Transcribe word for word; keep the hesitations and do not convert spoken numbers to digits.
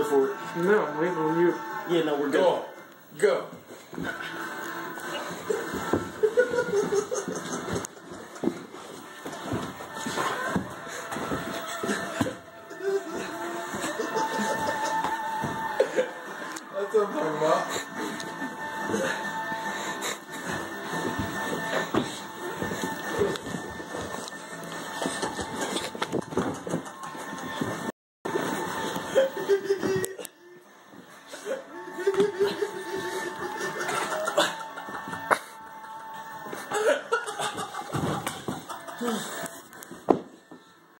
for it. No, I'm waiting on you. Yeah, no, we're good. Go on. Go. That's what I'm talking about.